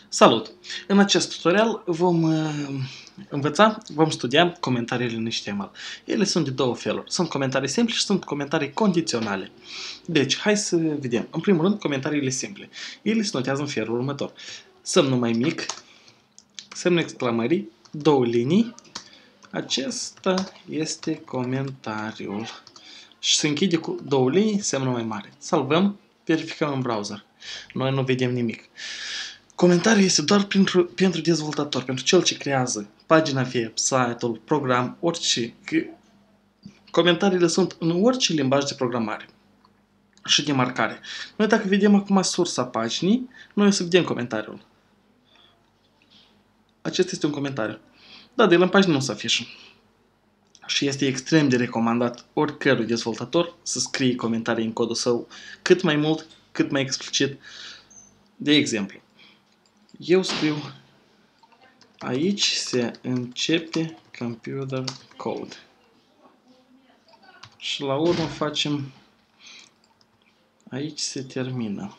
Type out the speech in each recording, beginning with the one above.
Salut! În acest tutorial vom studia comentariile în HTML. Ele sunt de două feluri. Sunt comentarii simple și sunt comentarii condiționale. Deci, hai să vedem. În primul rând, comentariile simple. Ele se notează în felul următor. Semnul mai mic, semnul exclamării, două linii. Acesta este comentariul. Și se închide cu două linii, semnul mai mare. Salvăm, verificăm în browser. Noi nu vedem nimic. Comentariul este doar pentru dezvoltator, pentru cel ce creează pagina web, site-ul, program, orice. Comentariile sunt în orice limbaj de programare și de marcare. Noi dacă vedem acum sursa paginii, noi o să vedem comentariul. Acesta este un comentariu. Da, de la pagină nu se afișă. Și este extrem de recomandat oricărui dezvoltator să scrie comentarii în codul său cât mai mult, cât mai explicit. De exemplu, eu scriu aici se începe computer code. Și la urmă facem aici se termină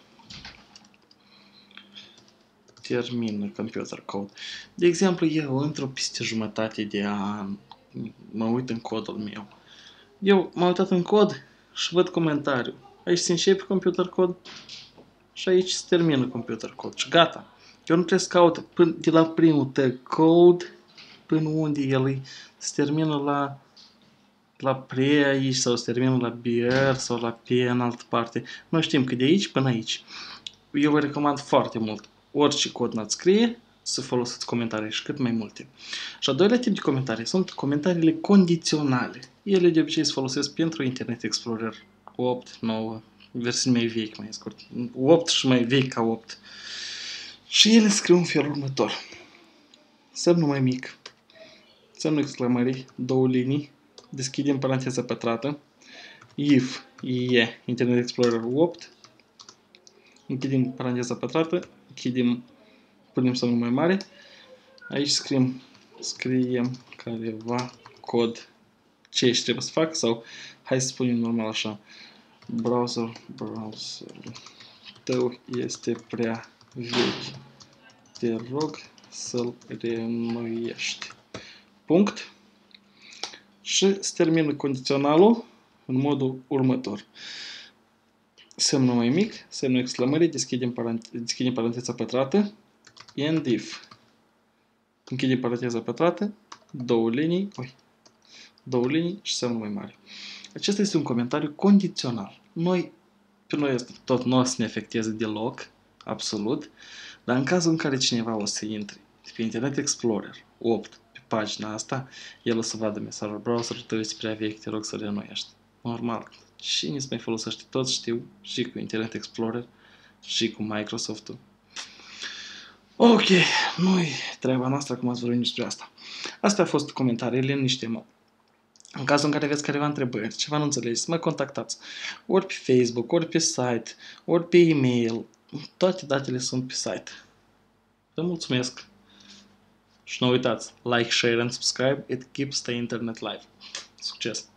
computer code. De exemplu, eu într-o peste jumătate de an mă uit în codul meu. Eu m-am uitat în cod și văd comentariul. Aici se începe computer code și aici se termină computer code. Și gata. Eu nu trebuie să caut de la primul tag code până unde el se termină la pre aici sau se termină la BR sau la P în altă parte. Noi știm că de aici până aici. Eu vă recomand foarte mult orice cod n-ați scrie să folosiți comentarii și cât mai multe. Și al doilea tip de comentarii sunt comentariile condiționale. Ele de obicei se folosesc pentru Internet Explorer 8, 9, versiuni mai vechi, mai scurt. 8 și mai vechi ca 8. Și ele scriu în felul următor. Semnul mai mic, semnul exclamării, două linii, deschidem paranteza pătrată, if e Internet Explorer 8, închidem paranteza pătrată, punem semnul mai mare, aici scriem careva cod ce aici trebuie să fac sau hai să spunem normal așa, browserul tău este prea vechi, te rog să-l reînnoiești. Punct. Și se termină condiționalul în modul următor. Semnul mai mic, semnul exclamării, deschidem paranteza pătrată, and if. Închidem paranteza pătrată, două linii și semnul mai mare. Acesta este un comentariu condițional. Pe noi tot nu o să ne afecteze deloc, absolut, dar în cazul în care cineva o să intre pe Internet Explorer 8 pe pagina asta, el o să vadă mesajul browserul tău este prea vechi, te rog să reînnoiești. Normal. Cine se mai folosește? Toți știu și cu Internet Explorer și cu Microsoft-ul. Ok, nu-i treaba noastră, acum ați vorbit despre asta. Astea au fost comentariile în HTML. În cazul în care aveți careva întrebări, ceva nu înțelegeți, mă contactați. Ori pe Facebook, ori pe site, ori pe e-mail. Toate datele sunt pe site. Vă mulțumesc. Și nu uitați, like, share and subscribe. It keeps the internet live. Succes!